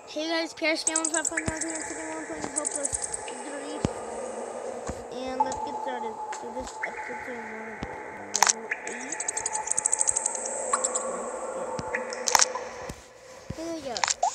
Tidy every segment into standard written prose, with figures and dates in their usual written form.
Hey guys, Pierce Gaming 5.0 here, and today we're playing Hopeless 3. And let's get started. So this episode is level 8. Here we go.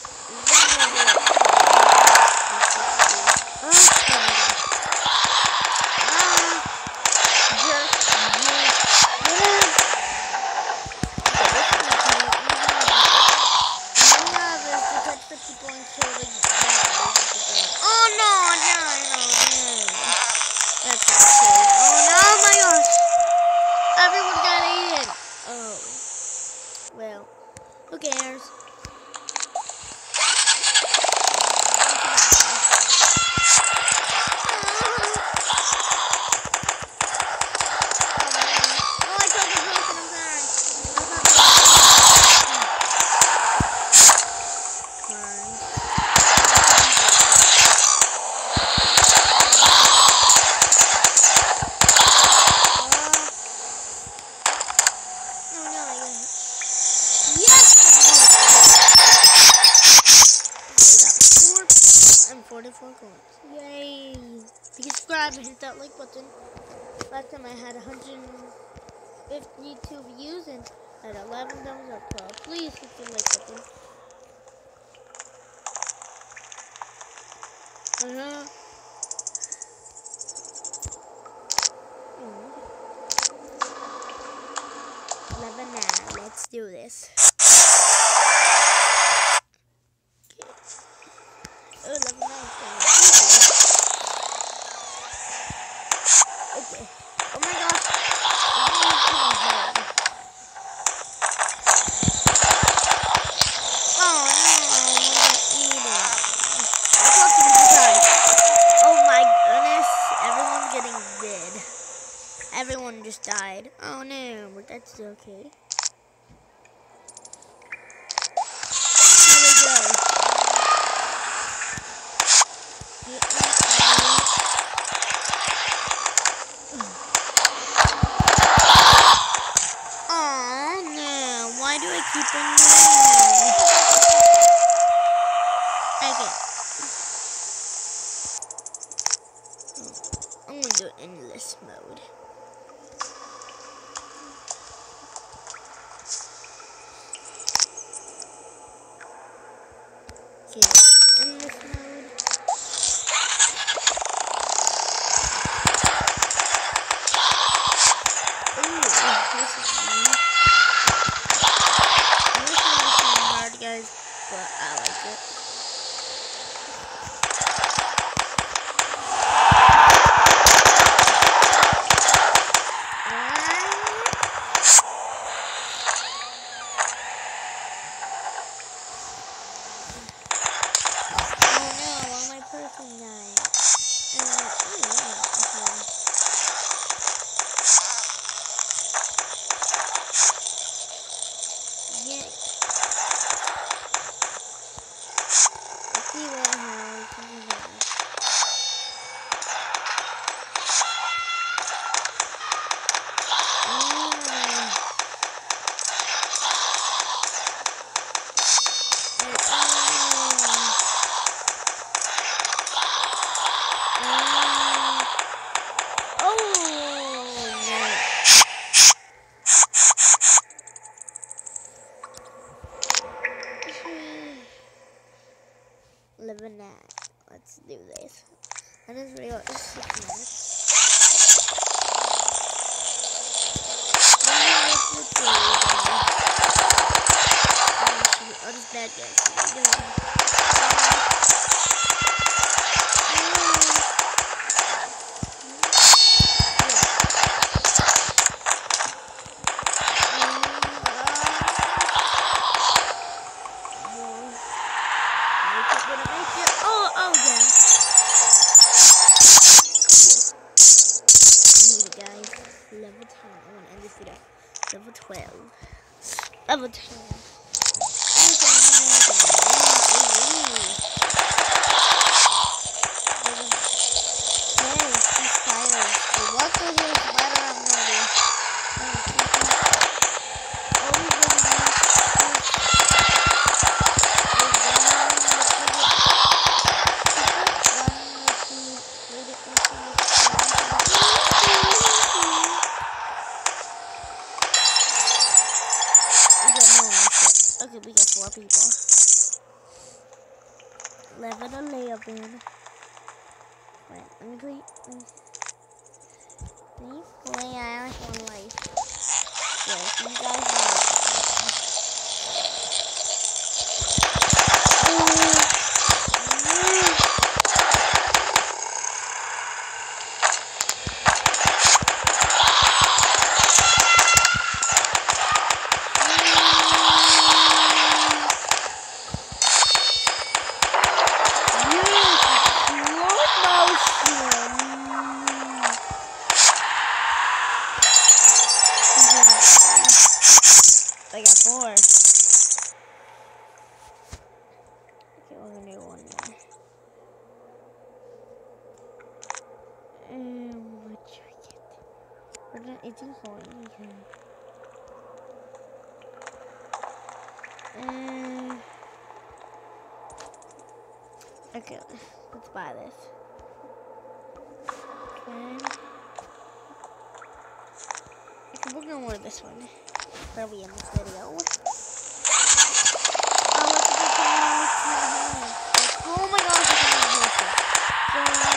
Well, who cares? And 44 coins. Yay! Please subscribe and hit that like button. Last time I had 152 views and had 11 thumbs up. So please hit the like button. Let's do this. Oh, level 9. Okay. Oh my gosh. Oh my goodness. Everyone's getting dead. Everyone just died. Oh no, but that's okay. Why do I keep on winning? Okay. I'm gonna do endless mode. Okay, endless mode. Ooh, this is neat. Guys, but I like it. Oh no, why my person died? Yeah. Level 9. Let's do this. And this video is 6 minutes. Oh, this bad guy. Level 10. I want to end this video. Level 12. Level 10. 4 people. 11. Wait, let me play. I like one life. Yeah, you guys know. I got 4. Okay, we're gonna do one more. What should we get? We're done 18 coins. Okay, let's buy this. Okay, we're gonna order this one. Probably in this video. Oh my gosh, I can't do this. So,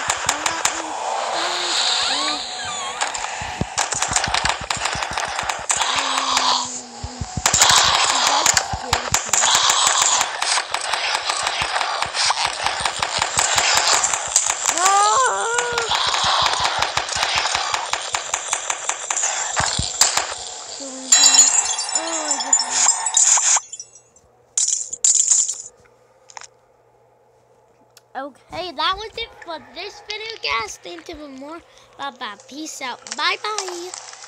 okay, that was it for this video, guys. Stay tuned for more. Bye-bye. Peace out. Bye-bye.